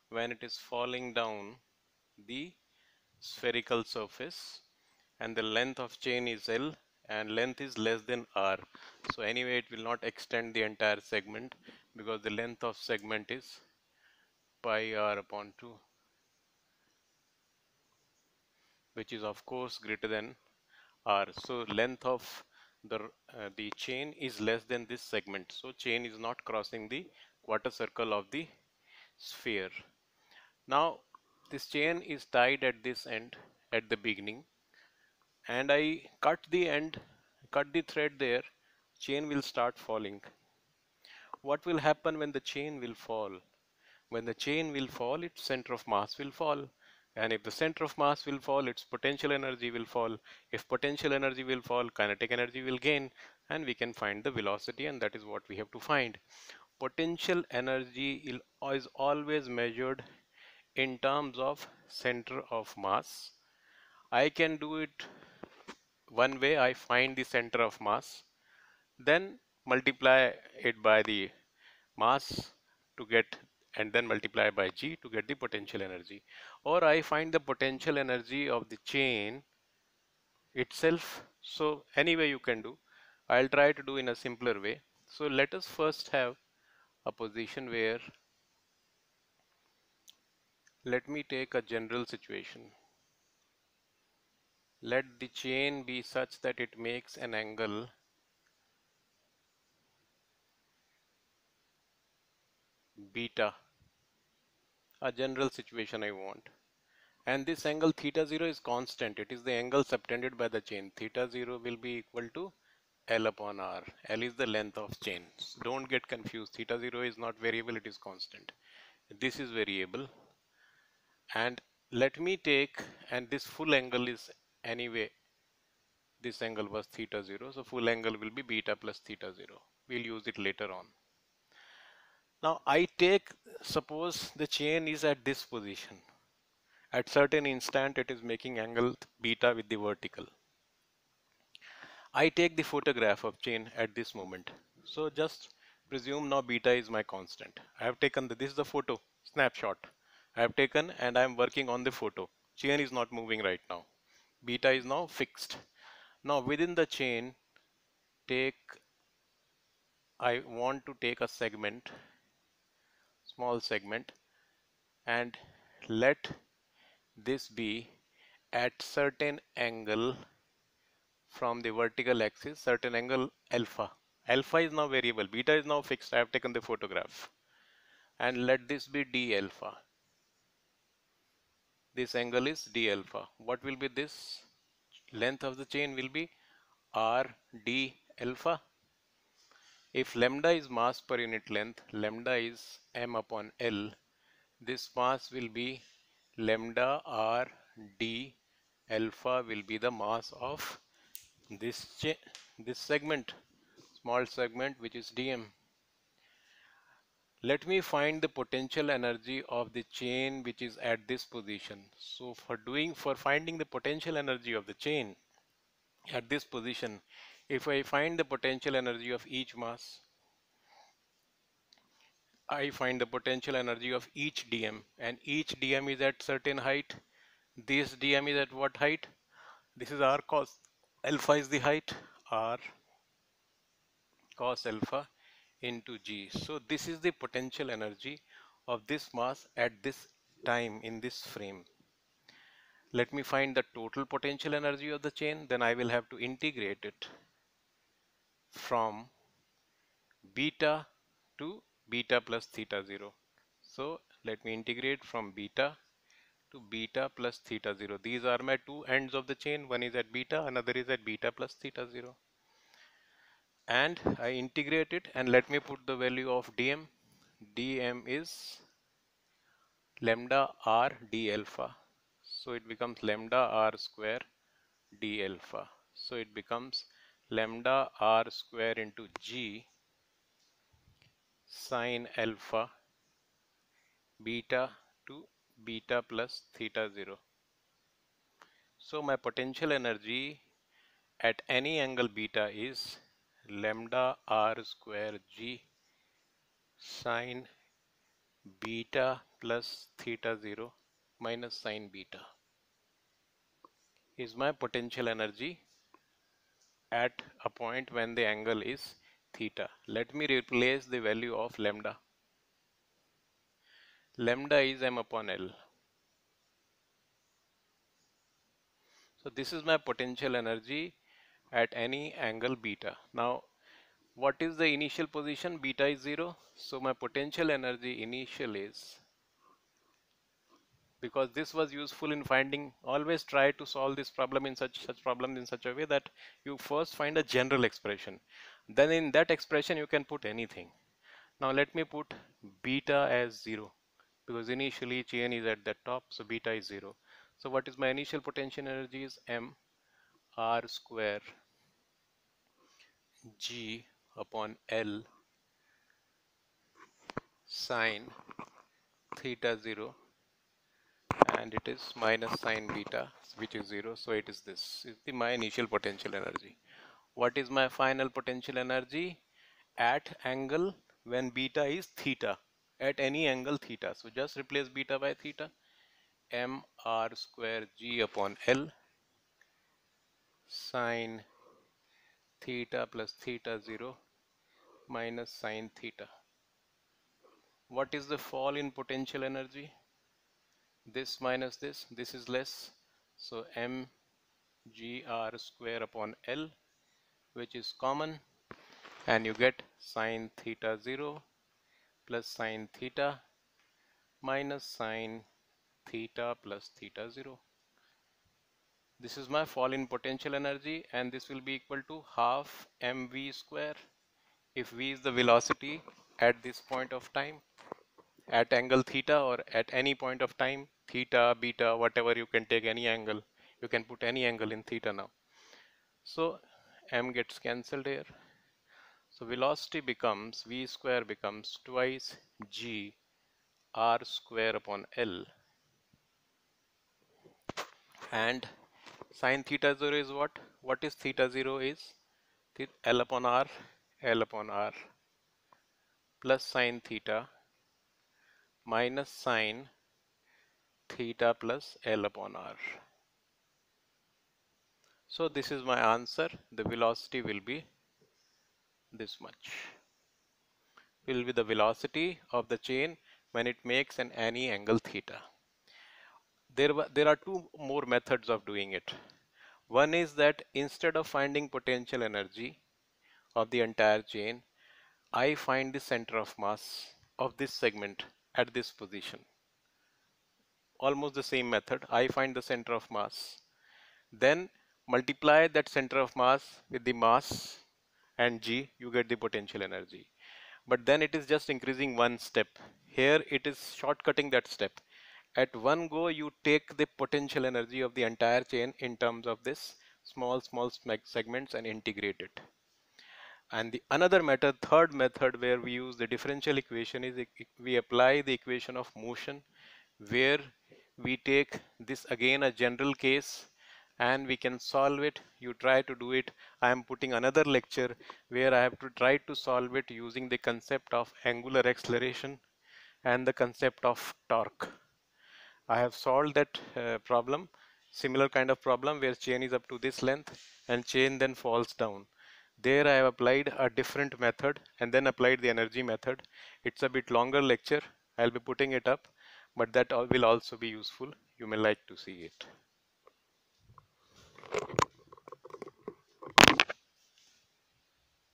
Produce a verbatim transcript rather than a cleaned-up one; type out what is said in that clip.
when it is falling down the spherical surface, and the length of chain is L and length is less than R. So anyway, it will not extend the entire segment because the length of segment is pi R upon two, which is of course greater than R. So length of the uh, the chain is less than this segment. So chain is not crossing the quarter circle of the sphere. Now this chain is tied at this end at the beginning, and I cut the end, cut the thread there, chain will start falling. What will happen when the chain will fall? When the chain will fall, its center of mass will fall. And if the center of mass will fall, its potential energy will fall. If potential energy will fall, kinetic energy will gain, and we can find the velocity, and that is what we have to find. Potential energy is always measured in terms of center of mass. I can do it one way. I find the center of mass, then multiply it by the mass to get, and then multiply by g to get the potential energy. Or I find the potential energy of the chain itself. So anyway you can do. I'll try to do in a simpler way. So let us first have a position where, let me take a general situation. Let the chain be such that it makes an angle beta, a general situation I want. And this angle theta zero is constant. It is the angle subtended by the chain. Theta zero will be equal to L upon R. L is the length of chain. Don't get confused. Theta zero is not variable, it is constant. This is variable. And let me take, and this full angle is anyway, this angle was theta zero. So full angle will be beta plus theta zero. We'll use it later on. Now I take, suppose the chain is at this position. At certain instant it is making angle beta with the vertical. I take the photograph of chain at this moment. So just presume now beta is my constant. I have taken the, this is the photo snapshot. I have taken and I am working on the photo. Chain is not moving right now. Beta is now fixed. Now within the chain, take, I want to take a segment, small segment, and let this be at certain angle from the vertical axis, certain angle alpha. Alpha is now variable, beta is now fixed. I have taken the photograph, and let this be d alpha. This angle is d alpha. What will be this? Length of the chain will be r d alpha. If lambda is mass per unit length, lambda is m upon L. This mass will be lambda r d alpha will be the mass of this this segment, small segment, which is dm. Let me find the potential energy of the chain which is at this position. So for doing, for finding the potential energy of the chain at this position, if I find the potential energy of each mass, I find the potential energy of each dm, and each dm is at certain height. This dm is at what height? This is r cos alpha is the height, r cos alpha into g. So this is the potential energy of this mass at this time in this frame. Let me find the total potential energy of the chain. Then I will have to integrate it from beta to beta plus theta zero. So let me integrate from beta to beta plus theta zero. These are my two ends of the chain. One is at beta, another is at beta plus theta zero. And I integrate it, and let me put the value of dm. Dm is lambda r d alpha. So it becomes lambda r square d alpha. So it becomes lambda r square into g sine alpha beta to beta plus theta zero. So my potential energy at any angle beta is lambda r square g sine beta plus theta zero minus sine beta is my potential energy at a point when the angle is theta. Let me replace the value of lambda. Lambda is m upon L. So this is my potential energy at any angle beta. Now what is the initial position? Beta is zero. So my potential energy initial is, because this was useful in finding, always try to solve this problem in such such problems in such a way that you first find a general expression. Then in that expression you can put anything. Now let me put beta as zero, because initially chain is at the top, so beta is zero. So what is my initial potential energy is m r square g upon L sine theta zero, and it is minus sine beta, which is zero. So it is this is the my initial potential energy. What is my final potential energy at angle when beta is theta, at any angle theta? So just replace beta by theta. M r square g upon L sine theta plus theta zero minus sine theta. What is the fall in potential energy? This minus this, this is less. So m g r square upon L, which is common, and you get sine theta zero plus sine theta minus sine theta plus theta zero. This is my fall in potential energy, and this will be equal to half mv square. If v is the velocity at this point of time, at angle theta, or at any point of time, theta, beta, whatever, you can take any angle. You can put any angle in theta now. So m gets cancelled here. So velocity becomes, v square becomes twice g r square upon L, and sine theta zero is what? What is theta zero is? L upon r, L upon r plus sine theta minus sine theta plus L upon r. So this is my answer. The velocity will be this much. Will be the velocity of the chain when it makes an any angle theta. There, there are two more methods of doing it. One is that instead of finding potential energy of the entire chain, I find the center of mass of this segment at this position. Almost the same method. I find the center of mass. Then multiply that center of mass with the mass and g, you get the potential energy. But then it is just increasing one step. Here it is shortcutting that step. At one go, you take the potential energy of the entire chain in terms of this small, small segments and integrate it. And the another method, third method, where we use the differential equation is we apply the equation of motion, where we take this again a general case and we can solve it. You try to do it. I am putting another lecture where I have to try to solve it using the concept of angular acceleration and the concept of torque. I have solved that uh, problem, similar kind of problem where chain is up to this length and chain then falls down. There I have applied a different method and then applied the energy method. It's a bit longer lecture. I'll be putting it up, but that will also be useful. You may like to see it.